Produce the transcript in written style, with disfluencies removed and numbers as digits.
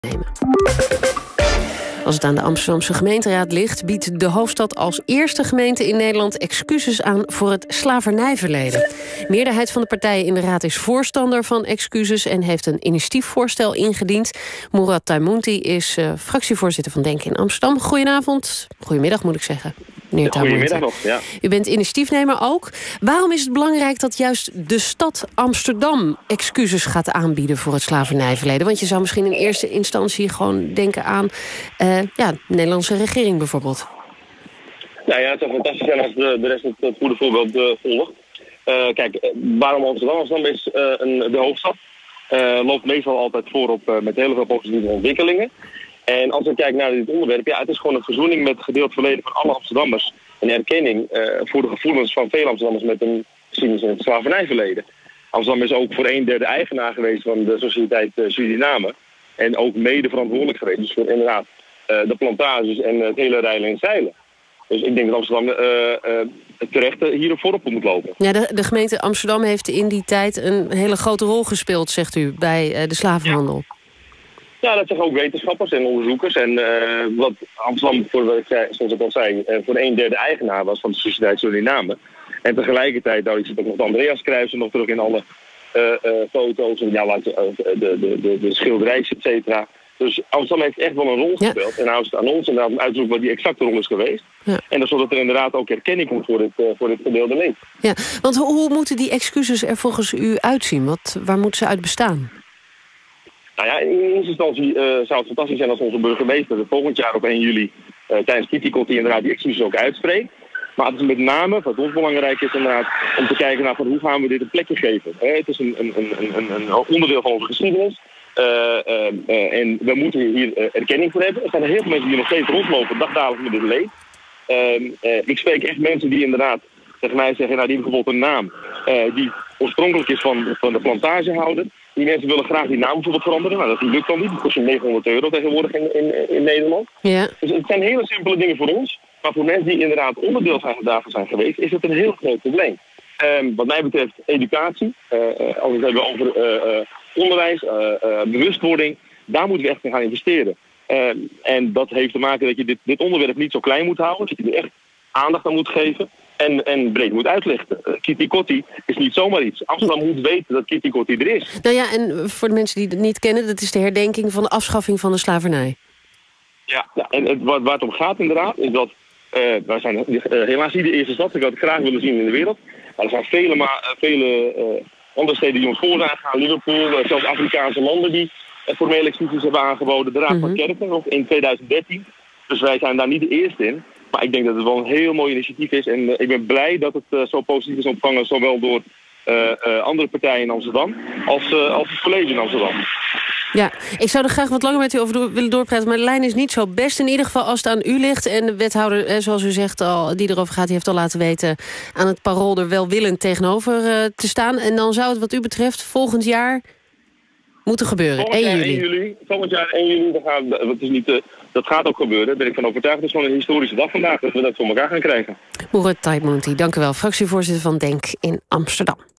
nemen. Als het aan de Amsterdamse gemeenteraad ligt, biedt de hoofdstad als eerste gemeente in Nederland excuses aan voor het slavernijverleden. De meerderheid van de partijen in de raad is voorstander van excuses en heeft een initiatiefvoorstel ingediend. Mourad Taimunti is fractievoorzitter van Denk in Amsterdam. Goedenavond, goedemiddag moet ik zeggen. Goedemiddag nog, ja. U bent initiatiefnemer ook. Waarom is het belangrijk dat juist de stad Amsterdam excuses gaat aanbieden voor het slavernijverleden? Want je zou misschien in eerste instantie gewoon denken aan de Nederlandse regering bijvoorbeeld. Nou ja, het zou fantastisch zijn als de rest het goede voorbeeld volgt. Kijk, waarom Amsterdam? Amsterdam is de hoofdstad. Loopt meestal altijd voorop met heel veel positieve ontwikkelingen. En als we kijken naar dit onderwerp, het is gewoon een verzoening met het gedeeld verleden van alle Amsterdammers. Een erkenning voor de gevoelens van veel Amsterdammers met een geschiedenis in het slavernijverleden. Amsterdam is ook voor 1/3 eigenaar geweest van de sociëteit Suriname. En ook mede verantwoordelijk geweest dus voor inderdaad de plantages en het hele rijlen en zeilen. Dus ik denk dat Amsterdam terecht hier voorop moet lopen. Ja, de gemeente Amsterdam heeft in die tijd een hele grote rol gespeeld, zegt u, bij de slavenhandel. Ja, dat zeggen ook wetenschappers en onderzoekers. En wat Amsterdam, zoals ik al zei, voor 1/3 eigenaar was van de sociëteit Suriname. En tegelijkertijd, ik zit ook nog de Andreas Kruijsen nog terug in alle foto's en de schilderijs, et cetera. Dus Amsterdam heeft echt wel een rol gespeeld. En nou is het aan ons inderdaad om uit te zoeken wat die exacte rol is geweest. Ja. En dan zodat er inderdaad ook erkenning komt voor dit gedeelde leed. Ja, want hoe moeten die excuses er volgens u uitzien? Waar moeten ze uit bestaan? Nou ja, in eerste instantie zou het fantastisch zijn als onze burgemeester volgend jaar op 1 juli tijdens Kitty Kotti inderdaad die excuses ook uitspreekt. Maar het is met name, wat ons belangrijk is inderdaad, om te kijken naar van hoe gaan we dit een plekje geven. Het is een onderdeel van onze geschiedenis. En we moeten hier erkenning voor hebben. Er zijn heel veel mensen die nog steeds rondlopen dagdagelijks met dit leed. Ik spreek echt mensen die inderdaad tegen mij zeggen, nou die hebben bijvoorbeeld een naam die oorspronkelijk is van de plantagehouder. Die mensen willen graag die naam bijvoorbeeld veranderen. Nou, dat lukt dan niet. Dat kost je €900 tegenwoordig in Nederland. Ja. Dus het zijn hele simpele dingen voor ons. Maar voor mensen die inderdaad onderdeel daarvan zijn geweest, is het een heel groot probleem. Wat mij betreft educatie. Als we het hebben over onderwijs, bewustwording. Daar moeten we echt in gaan investeren. En dat heeft te maken dat je dit onderwerp niet zo klein moet houden. Dat je er echt aandacht aan moet geven. En breed moet uitleggen. Kitty Kotti is niet zomaar iets. Amsterdam moet weten dat Kitty Kotti er is. Nou ja, en voor de mensen die het niet kennen, dat is de herdenking van de afschaffing van de slavernij. Ja, en waar het om gaat inderdaad, is dat wij zijn helaas niet de eerste stad. Ik had het graag willen zien in de wereld. Maar er zijn vele andere steden die ons voor zijn gegaan. Liverpool, zelfs Afrikaanse landen die formele excuses hebben aangeboden. De Raad van Kerken nog in 2013. Dus wij zijn daar niet de eerste in. Maar ik denk dat het wel een heel mooi initiatief is. En ik ben blij dat het zo positief is ontvangen. Zowel door andere partijen in Amsterdam als het college in Amsterdam. Ja, ik zou er graag wat langer met u over willen doorpraten. Maar de lijn is niet zo best. In ieder geval als het aan u ligt. En de wethouder, zoals u zegt, die erover gaat, die heeft al laten weten aan het Parool er welwillend tegenover te staan. En dan zou het wat u betreft volgend jaar moeten gebeuren. 1 juli. Volgend jaar 1 juli. Dat gaat ook gebeuren. Daar ben ik van overtuigd. Het is gewoon een historische dag vandaag dat we dat voor elkaar gaan krijgen. Mourad Taimunti, dank u wel. Fractievoorzitter van Denk in Amsterdam.